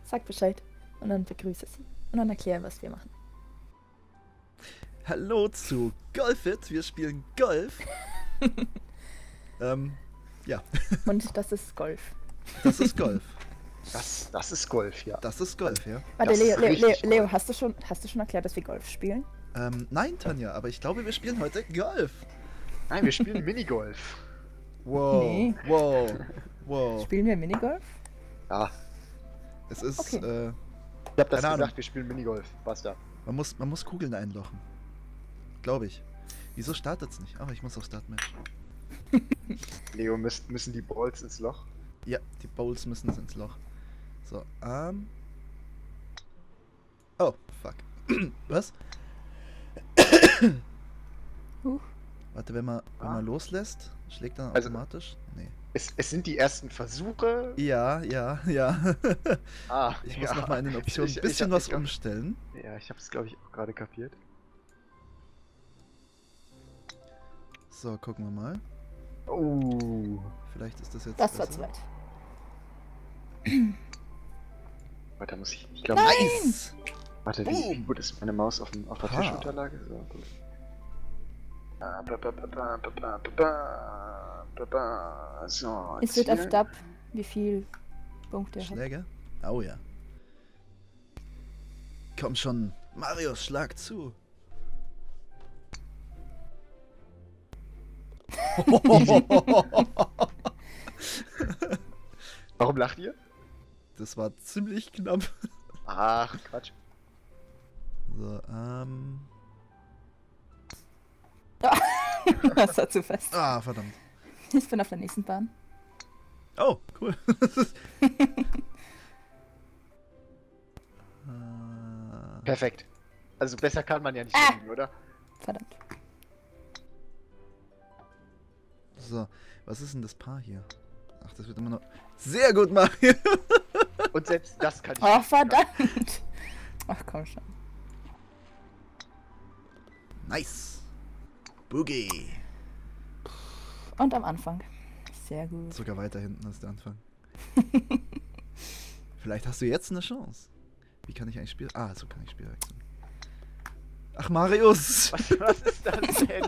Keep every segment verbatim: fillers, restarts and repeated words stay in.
Sag Bescheid. Und dann begrüße sie. Und dann erkläre, was wir machen. Hallo zu Golfit. Wir spielen Golf. ähm, ja. Und das ist Golf. Das ist Golf. Das, das ist Golf, ja. Das ist Golf, ja. Warte, Das Leo, ist Leo, Leo, richtig Leo Golf. hast, du schon, hast du schon erklärt, dass wir Golf spielen? Ähm, nein, Tanja, aber ich glaube, wir spielen heute Golf. Nein, wir spielen Minigolf. Wow, Nee. wow, wow. Spielen wir Minigolf? Ja, Es ist, Okay. äh, ich hab das Keine Ahnung. gesagt, wir spielen Minigolf. Basta. man muss, man muss Kugeln einlochen. Glaube ich. Wieso startet's nicht? Aber ich muss auf Startmatch. Leo, müssen, müssen die Balls ins Loch? Ja, die Bowls müssen ins Loch. So, ähm. Oh, fuck. Was? Huch. Warte, wenn man, wenn Ah. man loslässt, schlägt dann Also- automatisch? Nee. Es, es sind die ersten Versuche. Ja, ja, ja. Ah, Ich muss ja. nochmal in den Optionen Ich- ein ich- bisschen ich- was ich glaub- umstellen. Ja, ich hab's, glaube ich, auch gerade kapiert. So, gucken wir mal. Oh. Vielleicht ist das jetzt Das war besser. zu weit. Warte, muss ich. Ich glaube. Nice! Warte, wie, wie gut ist meine Maus auf, dem, auf der Ha. Tischunterlage? So, gut. Ah, ba, ba, ba, ba, ba, ba, ba, ba, ba. So, Es wird auf zielen. Dub, wie viel Punkte er hat. Schläge? Oh ja. Komm schon, Marius, schlag zu. Warum lacht ihr? Das war ziemlich knapp. Ach, Quatsch. So, ähm. Das war zu fest. Ah, verdammt. Ich bin auf der nächsten Bahn. Oh, cool. Das ist- äh, Perfekt. Also besser kann man ja nicht Ah. liegen, oder? Verdammt. so, was ist denn das Paar hier? Ach, das wird immer noch. Sehr gut, Mario. Und selbst das kann ich Oh, nicht. verdammt. Ach, komm schon. Nice. Boogie. Und am Anfang. Sehr gut. Sogar weiter hinten als der Anfang. Vielleicht hast du jetzt eine Chance. Wie kann ich eigentlich spielen? Ah, so kann ich Spiel wechseln. Ach, Marius! Was, was ist das denn?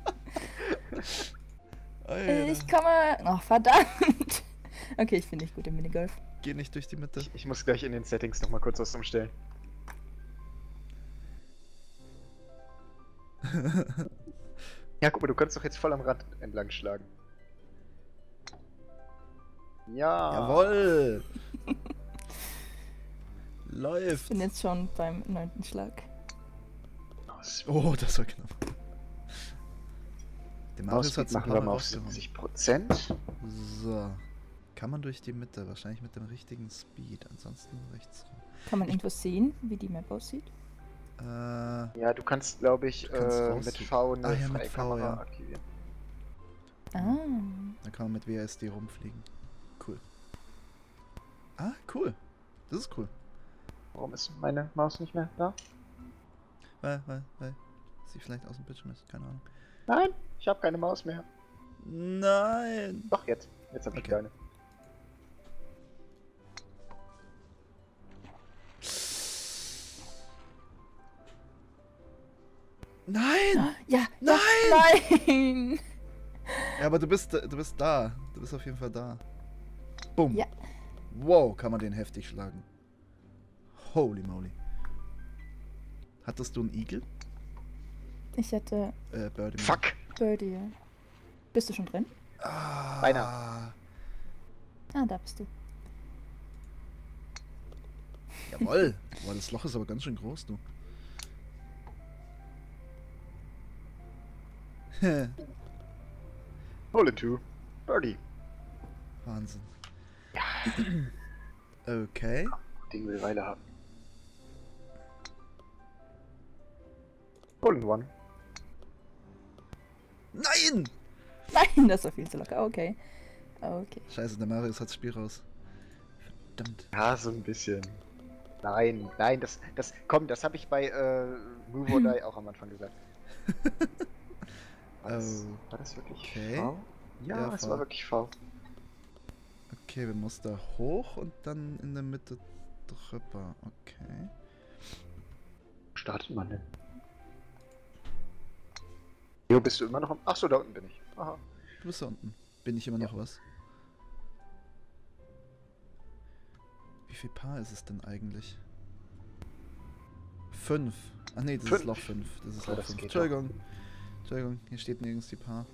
Alter. Ich komme. Oh, verdammt. Okay, ich bin nicht gut im Minigolf. Geh nicht durch die Mitte. Ich, ich muss gleich in den Settings nochmal kurz was umstellen. Ja, guck mal, du kannst doch jetzt voll am Rad entlang schlagen. Ja. Jawoll! Ich Läuft! bin jetzt schon beim neunten Schlag. Oh, das war knapp. Der Marius Mausspeed hat ein machen paar wir Mal mal auf rausgehauen. siebzig Prozent. So. Kann man durch die Mitte, wahrscheinlich mit dem richtigen Speed, ansonsten rechts rum. Kann man irgendwo sehen, wie die Map aussieht? Äh, Ja, du kannst, glaube ich, kannst äh, raus- mit V eine Ah, ja, mit freie V, Kamera ja. aktivieren. Ah. dann kann man mit W A S D rumfliegen. Cool. Ah, cool. Das ist cool. Warum ist meine Maus nicht mehr da? Weil, weil, weil sie vielleicht aus dem Bildschirm ist, keine Ahnung. Nein, ich habe keine Maus mehr. Nein! Doch, jetzt. Jetzt habe ich Okay. keine. Nein! Ja, Nein! ja, nein! Ja, aber du bist, du bist da. Du bist auf jeden Fall da. Bumm. Ja. Wow, kann man den heftig schlagen. Holy moly. Hattest du einen Igel? Ich hätte Äh, Birdie. Fuck! Birdie. Ja. Bist du schon drin? Ah, Beinahe. Ah, da bist du. Jawoll. Boah, das Loch ist aber ganz schön groß, du. Hole in two. Birdie. Wahnsinn. Okay. Den will Weile haben. Hole in one. Nein! Nein, das war viel zu locker. Okay. Okay. Scheiße, der Marius hat das Spiel raus. Verdammt. Ja, so ein bisschen. Nein, nein, das, das, komm, das habe ich bei äh, Move or Die auch am Anfang gesagt. War das, Oh. war das wirklich Okay. V? Ja, Ja, es V. war wirklich V. Okay, wir mussten da hoch und dann in der Mitte drüber. Okay. Startet man denn? Jo, bist du immer noch am... Achso, da unten bin ich. Aha. Du bist da unten. Bin ich immer noch Ja. was? Wie viel Paar ist es denn eigentlich? Fünf. Ach nee, das Fünf. ist Loch fünf. Das ist Ja, Loch das fünf. geht Entschuldigung. Entschuldigung, hier steht nirgends die Paar.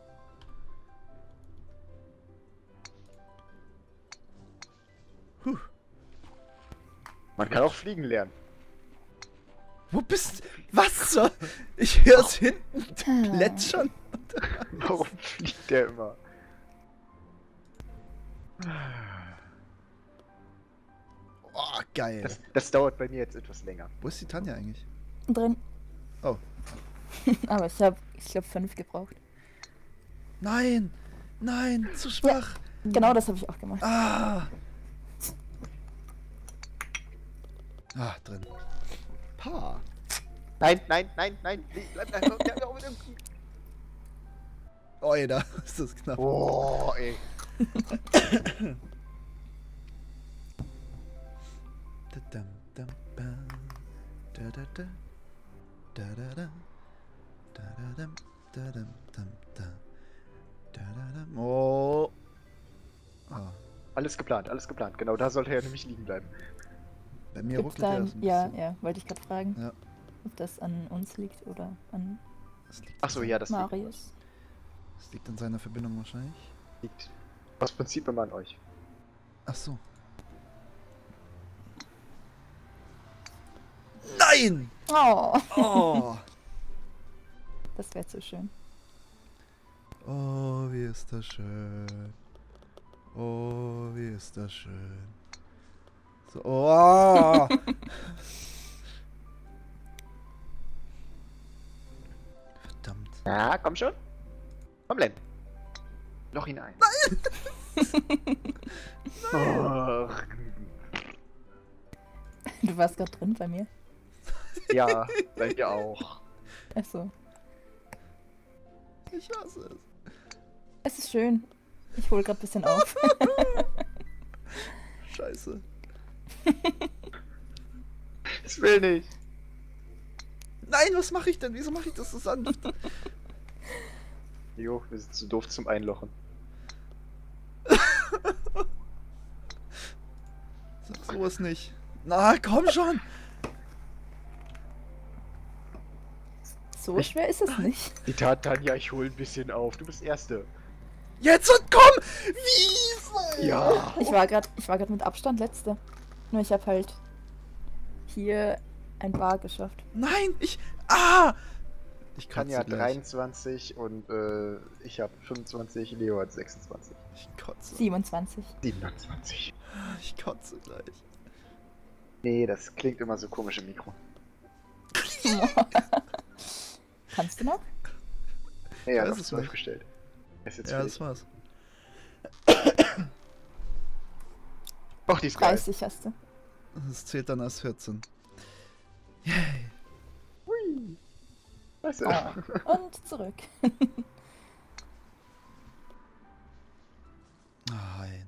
Huh. Man kann auch fliegen lernen. Wo bist du? Was zur? Ich höre es hinten Ah. plätschern. Warum fliegt der immer? Oh, geil. Das, das dauert bei mir jetzt etwas länger. Wo ist die Tanja eigentlich? Drin. Oh. Aber ich habe, ich glaube, fünf gebraucht. Nein! Nein! Zu schwach! Genau das habe ich auch gemacht. Ah! Ah, drin. Paar. Nein, nein, nein, nein. Bleib, bleib, bleib, bleib, bleib, bleib. Oh, da ist das knapp. Oh, ey. Da-dam, dam, bam. Da-da-da. Da-da-da. Da-da-dam, da-dam, dam, da. Da-da-dam. Oh. Ah. Alles geplant, alles geplant. Genau, da sollte er nämlich liegen bleiben. Bei mir Gibt's ruckelt da er ein, so ein ja, bisschen. ja, wollte ich gerade fragen, Ja. ob das an uns liegt oder an Das liegt, Achso, ja, das liegt, Marius. das liegt an seiner Verbindung wahrscheinlich. liegt aus Prinzip immer an euch. Ach so. Nein! Oh, Oh! das wäre zu schön. Oh, wie ist das schön. Oh, wie ist das schön. So, oh! Verdammt. Ja, komm schon. Komm, Len. Loch hinein. Nein! Du warst gerade drin bei mir. Ja, bei mir auch. Achso. Ich hasse es. Es ist schön. Ich hole gerade ein bisschen auf. Scheiße. Ich will nicht. Nein, was mache ich denn? Wieso mache ich das so sanft? Jo, wir sind zu doof zum Einlochen. Sag sowas nicht. Na, komm schon! So schwer ist es nicht. Die Tat, Tanja, ich hol ein bisschen auf. Du bist Erste. Jetzt und komm! Wieso? Ja. Ich war gerade, ich war gerade mit Abstand letzte. Nur ich habe halt hier ein Bar geschafft. Nein, ich. Ah! Ich kotze Tanja hat gleich. dreiundzwanzig und äh, ich habe fünfundzwanzig, Leo hat sechsundzwanzig. Ich kotze. siebenundzwanzig. siebenundzwanzig. Ich kotze gleich. Nee, das klingt immer so komisch im Mikro. Kannst du noch? Nee, Ja, er hat ist auf es zwölf nicht. gestellt. Er ist jetzt Ja, fertig. das war's. Och, die ist geil. dreißig hast du. Das zählt dann als vierzehn. Hui. Weißt du? Oh. Und zurück. Nein.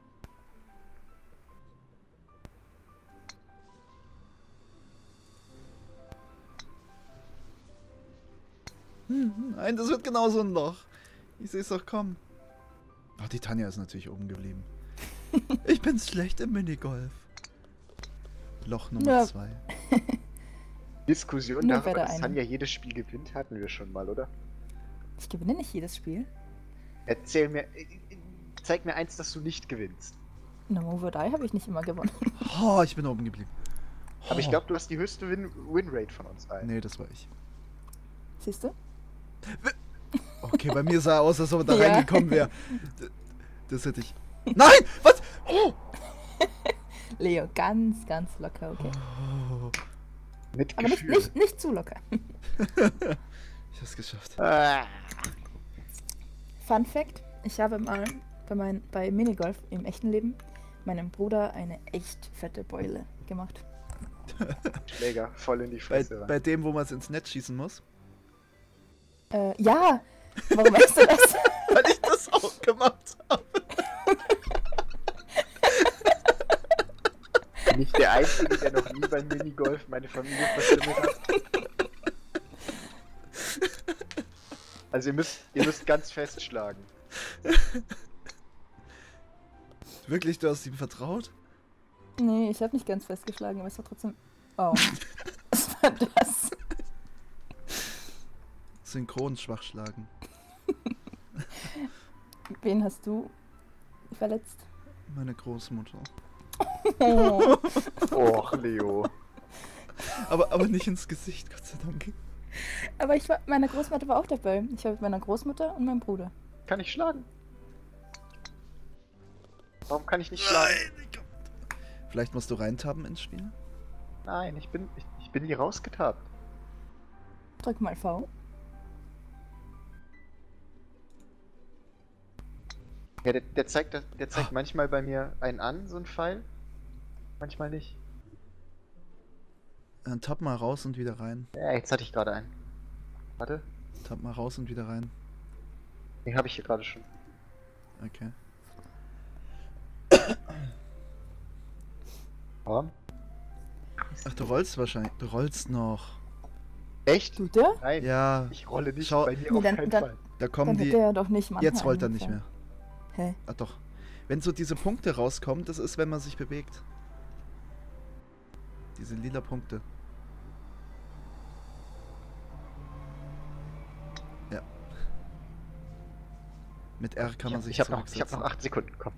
Hm, Nein, das wird genauso ein Loch. Ich sehe es doch kommen. Ach, die Tanja ist natürlich oben geblieben. Ich bin schlecht im Minigolf. Loch Nummer Ja. zwei. Diskussion Nur darüber, wer da dass eine. Tanja jedes Spiel gewinnt, hatten wir schon mal, oder? Ich gewinne nicht jedes Spiel. Erzähl mir, äh, äh, zeig mir eins, dass du nicht gewinnst. No Move or Die habe ich nicht immer gewonnen. Oh, ich bin oben geblieben. Aber ich Oh. glaube, du hast die höchste Win- Winrate von uns allen. Nee, das war ich. Siehst du? Okay, bei mir sah er aus, als ob er da Ja. reingekommen wäre. D- Das hätte ich. Nein! Was? Oh! Leo, ganz, ganz locker, okay. Oh, Mit Aber nicht, Gefühl. nicht, nicht zu locker. ich hab's geschafft. Ah. Fun Fact: Ich habe mal bei, mein, bei Minigolf im echten Leben meinem Bruder eine echt fette Beule gemacht. Schläger voll in die Bei, Fresse. rein. bei dem, wo man es ins Netz schießen muss. Äh, ja! Warum weißt du das? Weil ich das auch gemacht habe. bin ich der Einzige, der noch nie beim Minigolf meine Familie verstümmelt hat? Also ihr müsst, ihr müsst ganz fest schlagen. Wirklich, du hast ihm vertraut? Nee, ich habe nicht ganz festgeschlagen, aber es war trotzdem... Oh. Was war das? Synchron schwach schlagen. Wen hast du verletzt? Meine Großmutter. Oh. Och, Leo. Aber, aber nicht ins Gesicht, Gott sei Dank. Aber ich war, meine Großmutter war auch dabei. Ich war mit meiner Großmutter und meinem Bruder. Kann ich schlagen? Warum kann ich nicht schlagen? Nein, vielleicht musst du reintappen ins Spiel? Nein, ich bin, ich, ich bin hier rausgetappt. Drück mal V. Ja, der, der zeigt, das- der zeigt manchmal bei mir einen an, so ein Pfeil. Manchmal nicht. Dann tapp mal raus und wieder rein. Ja, jetzt hatte ich gerade einen. Warte, Tapp mal raus und wieder rein. den habe ich hier gerade schon. Okay. Warum? Ach, du rollst wahrscheinlich. Du rollst noch. Echt? Tut der? Nein, Ja, ich rolle nicht Schau- bei mir Nee, auf dann- keinen dann- Fall. da kommen Dann die. hätte er doch nicht manchmal Jetzt rollt er nicht eingefallen. mehr. Hä? Ah, doch. Wenn so diese Punkte rauskommen, das ist, wenn man sich bewegt. Diese lila Punkte. Ja. Mit R kann Ich man hab, sich ich hab noch, ich hab zurücksetzen. noch acht Sekunden, komm.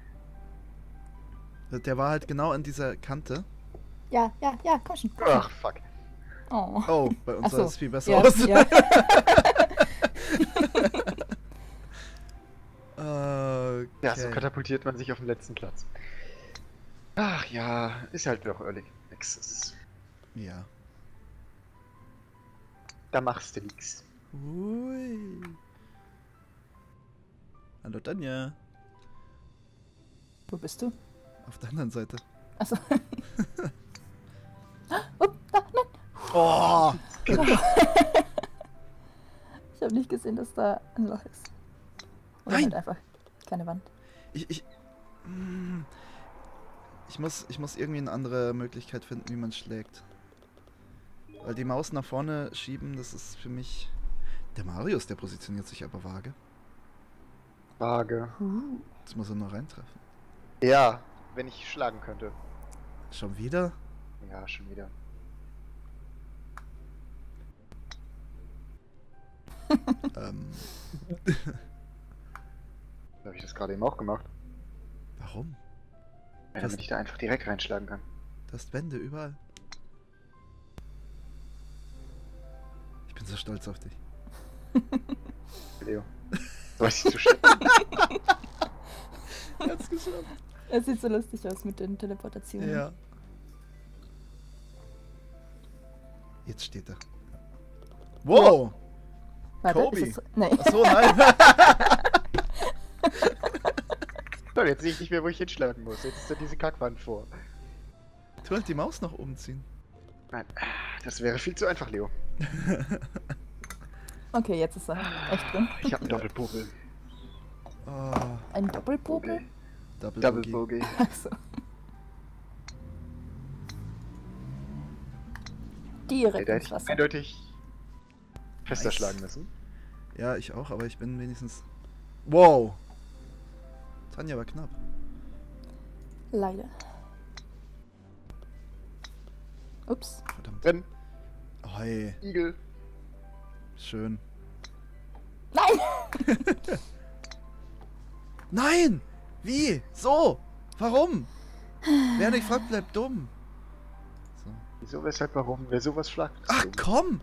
Der war halt genau an dieser Kante. Ja, ja, ja, komm schon. Komm Ach, fuck. schon. Oh. Oh, bei uns Ach sah so. es viel besser Ja, aus. ja. Okay. Ja, so katapultiert man sich auf den letzten Platz. Ach ja, ist halt doch Early Access. Ja. Da machst du nix. Ui. Hallo Tanja. Wo bist du? Auf der anderen Seite. Achso. Oh, da, nein. Oh! Ich habe nicht gesehen, dass da ein Loch ist. Oder Nein. halt einfach keine Wand. Ich, ich, mm, ich muss, ich muss irgendwie eine andere Möglichkeit finden, wie man schlägt. Weil die Maus nach vorne schieben, das ist für mich... Der Marius, der positioniert sich aber vage. Vage. Uh. Jetzt muss er nur reintreffen. Ja, wenn ich schlagen könnte. Schon wieder? Ja, schon wieder. ähm, Habe ich das gerade eben auch gemacht? warum? Ja, Das- damit ich da einfach direkt reinschlagen kann. Du hast Wände überall. Ich bin so stolz auf dich. Leo. So was ich zu schätzen. Er hat's geschafft. Es sieht so lustig aus mit den Teleportationen. Ja. Jetzt steht er. Wow! Warte, Kobe. ist es... Nee. Achso, nein. So, jetzt sehe ich nicht mehr, wo ich hinschlagen muss. Jetzt ist da diese Kackwand vor. Tu halt die Maus nach oben ziehen. Nein, das wäre viel zu einfach, Leo. Okay, jetzt ist er echt drin. Ich habe einen Doppelpopel. Oh, Ein Doppelpopel? Double, Double Boogie. Bogey. Achso. Direkt Da ins hätte ich Wasser. eindeutig fester Nice. schlagen müssen. Ja, ich auch, aber ich bin wenigstens... Wow! Tanja war knapp. Leider. Ups. Verdammt. Drin, Oh, hey, Igel. schön. Nein! Nein! Wie? So? Warum? Wer nicht fragt, bleibt dumm. So. Wieso, weshalb, warum? Wer sowas schlagt? ist Ach dumm. komm!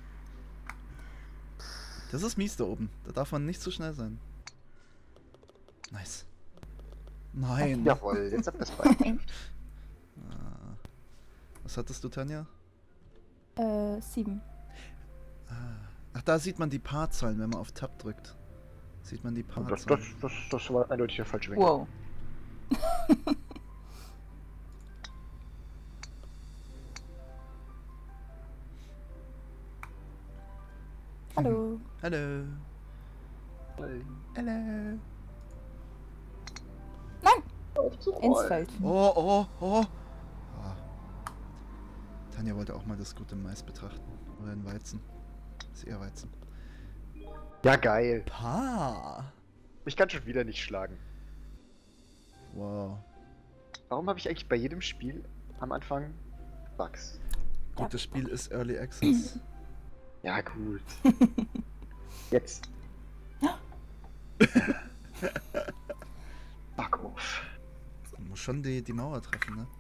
Das ist mies da oben. Da darf man nicht zu schnell sein. Nice. Nein. Jawohl, jetzt habt ihr das Bein. Ah. Was hattest du, Tanja? Äh, sieben. Ah. Ach, da sieht man die Paarzahlen, wenn man auf Tab drückt. Sieht man die Das, Paarzahlen. das, das, das war eindeutig der falsche Winkel. Wow. Hallo. Hallo. Hallo. Ins Feld. Oh, oh, oh. wollte auch mal das gute Mais betrachten. Oder den Weizen. Das ist eher Weizen. Ja, geil. Pa! Ich kann schon wieder nicht schlagen. Wow. Warum habe ich eigentlich bei jedem Spiel am Anfang Bugs? Gut, das Spiel ist Early Access. Ja, gut. Jetzt. Fuck off. Man muss schon die, die Mauer treffen, ne?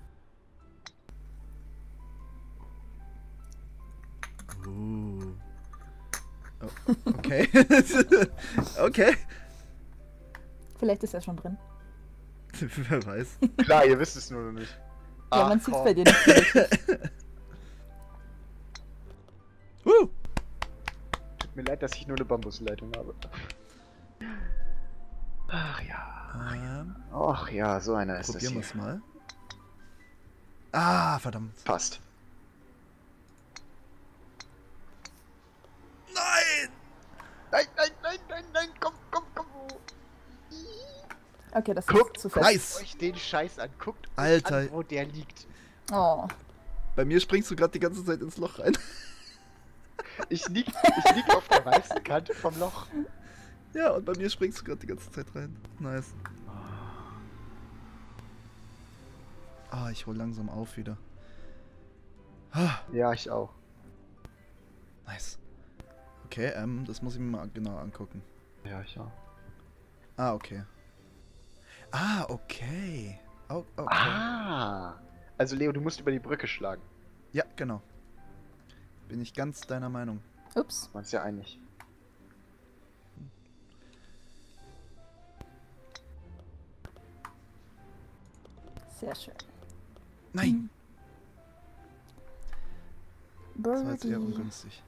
Uh. Oh, okay. Okay. Vielleicht ist er schon drin. Wer weiß. Klar, ihr wisst es nur noch nicht. Ja, Ach, man sieht's komm. bei dir nicht. wirklich. uh. Tut mir leid, dass ich nur eine Bambusleitung habe. Ach ja. Ähm, Ach ja, so einer ist probieren wir das es hier. mal. Ah, verdammt. Passt. Nein! Nein, nein, nein, nein, nein, komm, komm, komm. Okay, das Guckt ist zu fest. Nice! Euch den Scheiß an. Guckt euch Alter. an, wo der liegt. Oh. Bei mir springst du gerade die ganze Zeit ins Loch rein. Ich lieg, ich lieg auf der weißen Kante vom Loch. Ja, und bei mir springst du gerade die ganze Zeit rein. Nice. Ah, ich hol langsam auf wieder. Ah, Ja, ich auch. nice. Okay, ähm, das muss ich mir mal genau angucken. Ja, ich auch. Ah, okay. Ah, okay. Oh, okay. Ah. Also Leo, du musst über die Brücke schlagen. Ja, genau. Bin ich ganz deiner Meinung. Ups. Man ist ja einig. Sehr schön. Nein! Das war jetzt Birdie. eher ungünstig.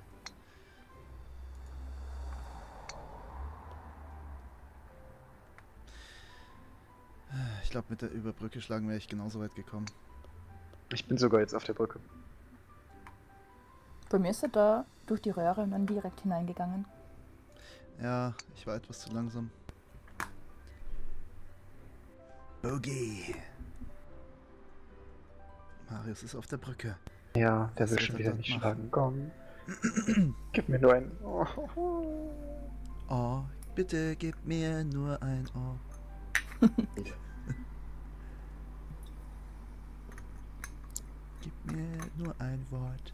Ich glaube, mit der Überbrücke schlagen wäre ich genauso weit gekommen. Ich bin sogar jetzt auf der Brücke. Bei mir ist er da durch die Röhre und dann direkt hineingegangen. Ja, ich war etwas zu langsam. Boogie! Marius ist auf der Brücke. Ja, der Was will wird schon er wieder dort nicht machen? schlagen. Komm. Gib mir nur einen. Oh. Oh, bitte gib mir nur ein Ohr. Gib mir nur ein Wort.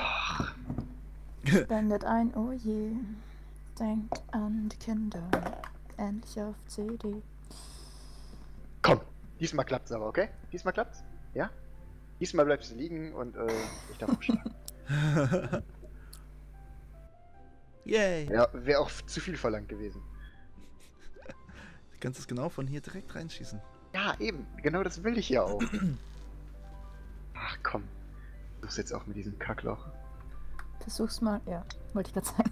Spendet ein, oh je. Denkt an die Kinder. Endlich auf C D. Komm, diesmal klappt's aber, okay? Diesmal klappt's? Ja? Diesmal bleibst du liegen und äh, ich darf aufschlagen. Yay! Ja, wäre auch zu viel verlangt gewesen. Du kannst es genau von hier direkt reinschießen. Ja, eben. Genau das will ich ja auch. Ach komm. Du bist jetzt auch mit diesem Kackloch. Versuch's mal. Ja, wollte ich gerade sagen.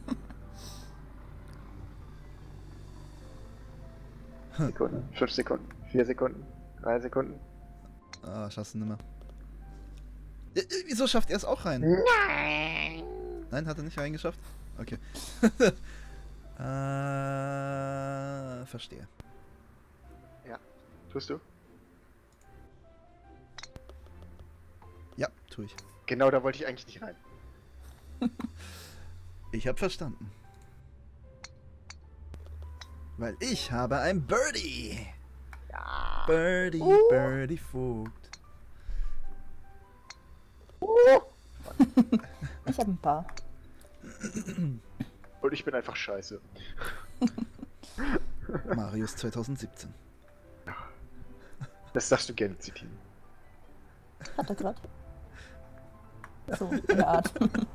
Sekunden. Fünf Sekunden. Vier Sekunden. Drei Sekunden. Ah, schaffst du nimmer. Ja, äh, wieso schafft er es auch rein? Nein! Nein, hat er nicht reingeschafft? Okay. äh, verstehe. Ja. Tust du? Ja, tue ich. Genau, da wollte ich eigentlich nicht rein. Ich habe verstanden. Weil ich habe ein Birdie. Ja. Birdie, Uh. Birdie Vogt. Ich habe ein paar. Und ich bin einfach scheiße. Marius zwanzig siebzehn. Das darfst du gerne zitieren. Hat er gerade. So, in der Art.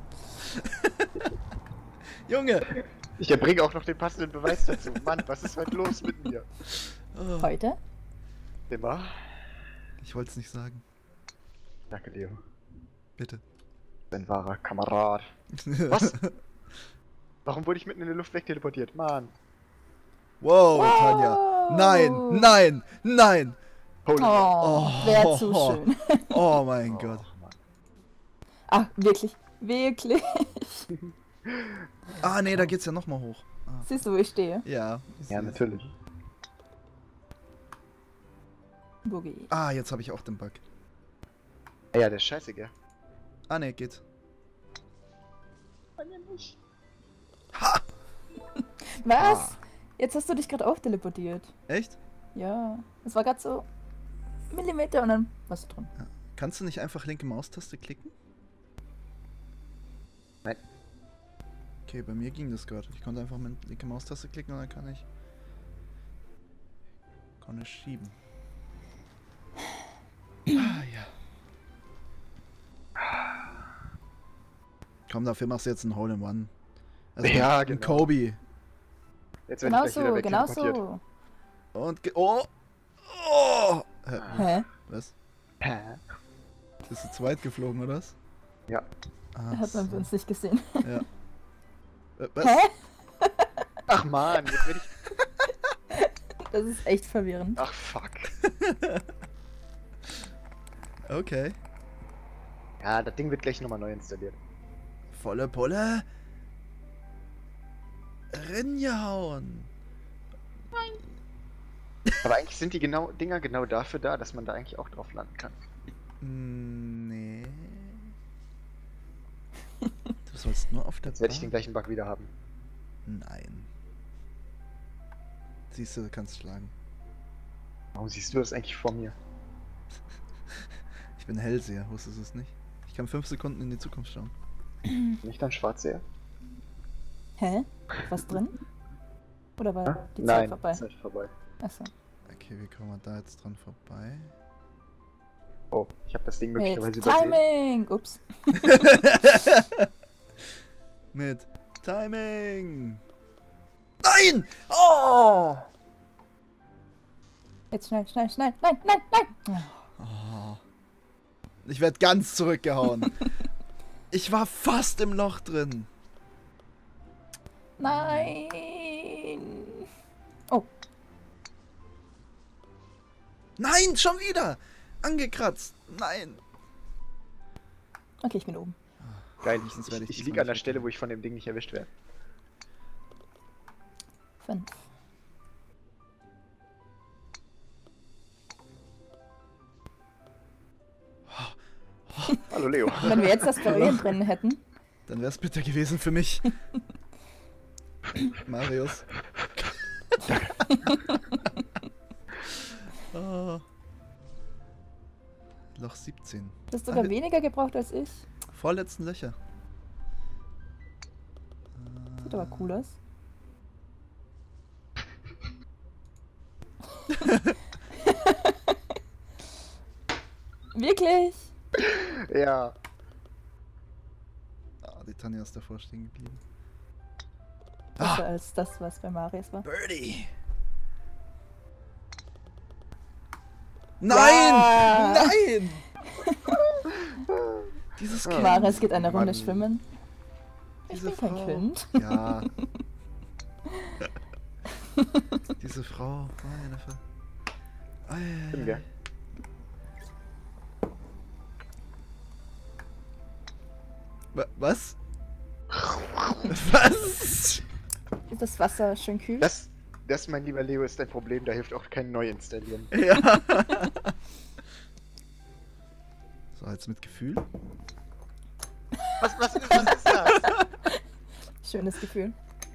Junge! Ich erbringe auch noch den passenden Beweis dazu. Mann, was ist heute los mit mir? Oh, Heute? Immer. ich wollte es nicht sagen. Danke, Leo. Bitte. Ein wahrer Kamerad. Was? Warum wurde ich mitten in der Luft wegteleportiert? Mann. Wow, Tanja. Nein, nein, nein. Holy Oh, Oh. wäre zu schön. Oh mein Oh, Gott. Mann. Ach, wirklich. Wirklich. Ah, nee, da geht's ja nochmal hoch. Ah. Siehst du, wo ich stehe? Ja. ich Ja, seh's. natürlich. Boogie. Ah, jetzt habe ich auch den Bug. Ja, der ist scheiße, gell? Ah, ne, geht. Kann ja nicht. Ha! Was? Ah. Jetzt hast du dich gerade auch teleportiert. Echt? Ja. Es war gerade so Millimeter und dann warst du drin. Ja. Kannst du nicht einfach linke Maustaste klicken? Nein. Okay, bei mir ging das gerade. Ich konnte einfach mit linke Maustaste klicken und dann kann ich... Kann ich schieben. Ah, ja. Komm, dafür machst du jetzt ein Hole in One. Also Ja, ein genau. Kobe. Jetzt Genau werde ich gleich so, wieder genau wegteleportiert. so. Und ge oh! Oh! Hä? Hä? Was? Hä? Bist du zu weit geflogen, oder was? Ja. Ah, Hat man so. für uns nicht gesehen. Ja. Äh, was? Hä? Ach man, jetzt werde ich... Das ist echt verwirrend. Ach fuck. Okay. Ja, das Ding wird gleich nochmal neu installiert. Volle Pulle. Ringehauen. Aber eigentlich sind die genau, Dinger genau dafür da, dass man da eigentlich auch drauf landen kann. Mm, nee. Du sollst nur auf der Jetzt werde ich den Bahn. gleichen Bug wieder haben. Nein. Siehst du, du kannst schlagen. Warum siehst du das eigentlich vor mir? Ich bin Hellseher, wusstest du es nicht? Ich kann fünf Sekunden in die Zukunft schauen. Nicht dann Schwarzseher? Hä? Was drin? Oder war Ja? die Zeit Nein, vorbei? Zeit vorbei. Achso. Okay, wie kommen wir da jetzt dran vorbei? Oh, ich habe das Ding Hey, möglicherweise übersehen. Timing! Ups. Mit Timing! Nein! Oh! Jetzt schnell, schnell, schnell. Nein, nein, nein! Oh. Ich werde ganz zurückgehauen. Ich war fast im Loch drin. Nein! Oh, Nein, schon wieder! Angekratzt. Nein. okay, ich bin oben. Geil, Wenigstens ich, werde ich, ich diesmal liege an der nicht Stelle, mitnehmen. wo ich von dem Ding nicht erwischt werde. Fünf. Hallo Leo. Wenn wir jetzt das Barrieren drin hätten. Dann wäre es bitter gewesen für mich. Marius. Oh. Loch siebzehn. Du hast sogar Alle- weniger gebraucht als ich. Vorletzten Löcher. Sieht aber cool aus. Wirklich? Ja. Ah, die Tanja ist davor stehen geblieben. Besser als das, was bei Marius war. Birdie! Nein! Ja! Nein! Dieses Ah. Kind. Marius geht eine Runde Mann. schwimmen. Ich Diese bin kein Frau. Kind. Ja. Diese Frau. Meine Ver Stimmt, ja. Wa- Was? Was? Ist das Wasser schön kühl? Das, das, mein lieber Leo, ist ein Problem, da hilft auch kein Neuinstallieren. Ja. So, jetzt mit Gefühl. Was, was, was ist das? Schönes Gefühl.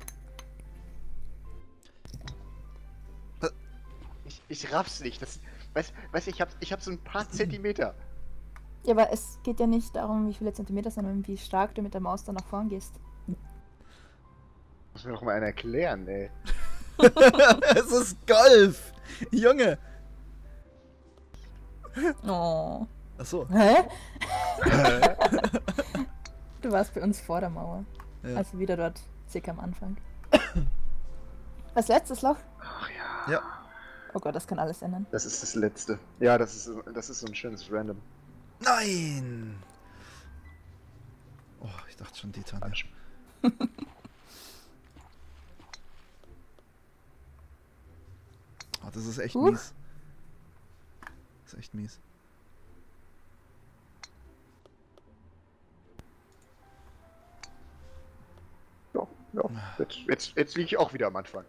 Ich, ich raff's nicht. Das, weißt, weißt, ich hab, ich hab so ein paar Zentimeter. Ja, aber es geht ja nicht darum, wie viele Zentimeter, sondern wie stark du mit der Maus dann nach vorn gehst. Muss mir doch mal einer erklären, ey. Es ist Golf! Junge! Oh. Achso. Hä? Du warst bei uns vor der Mauer. Ja. Also wieder dort, circa am Anfang. Was letztes Loch? Ach ja. Ja. Oh Gott, das kann alles ändern. Das ist das letzte. Ja, das ist, das ist so ein schönes Random. Nein! Oh, ich dachte schon die Tanja. Oh, das ist echt Huch. mies. Das ist echt mies. Ja, ja. Jetzt, jetzt, jetzt liege ich auch wieder am Anfang.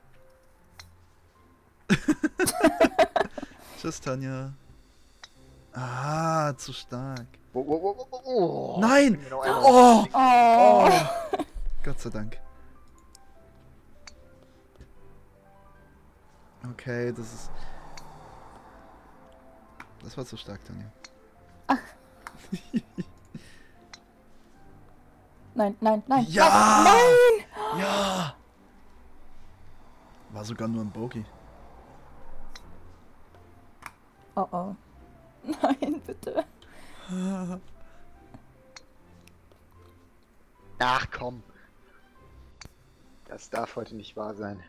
Tschüss, Tanja. Ah, zu stark. Oh, oh, oh, oh, oh. Nein! Genau einmal. Oh! Oh. Oh! Gott sei Dank. Okay, das ist... Das war zu stark, Tanja. Nein, nein, nein. Ja! Nein! Ja! War sogar nur ein Bogey. Oh oh. Nein, bitte. Ach komm. Das darf heute nicht wahr sein.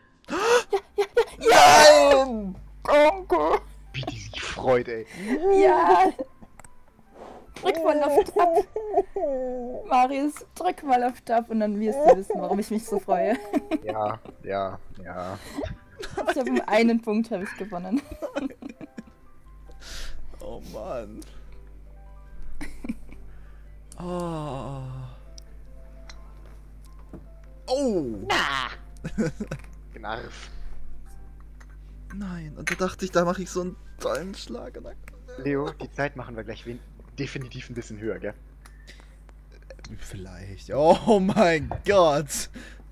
Nein! Danke. Wie die sich freut, ey. Ja! Drück mal auf Tab. Marius, drück mal auf Tab und dann wirst du wissen, warum ich mich so freue. Ja, ja, ja. Ich habe um einen Punkt habe ich gewonnen. Oh Mann. Oh. Oh. Gnarf. Nein, und da dachte ich, da mache ich so einen tollen Schlag. Und dann... Leo, die Zeit machen wir gleich wen definitiv ein bisschen höher, gell? Vielleicht. Oh mein Gott.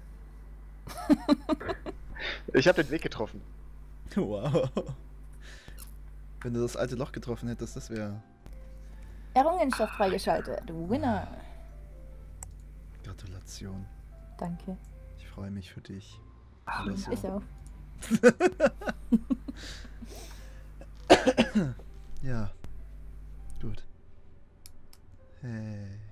Ich habe den Weg getroffen. Wow. Wenn du das alte Loch getroffen hättest, das wäre... Errungenschaft freigeschaltet. Winner. Gratulation. Danke. Ich freue mich für dich. Ach, Oder so. Ich auch. Ja. Gut. Hey.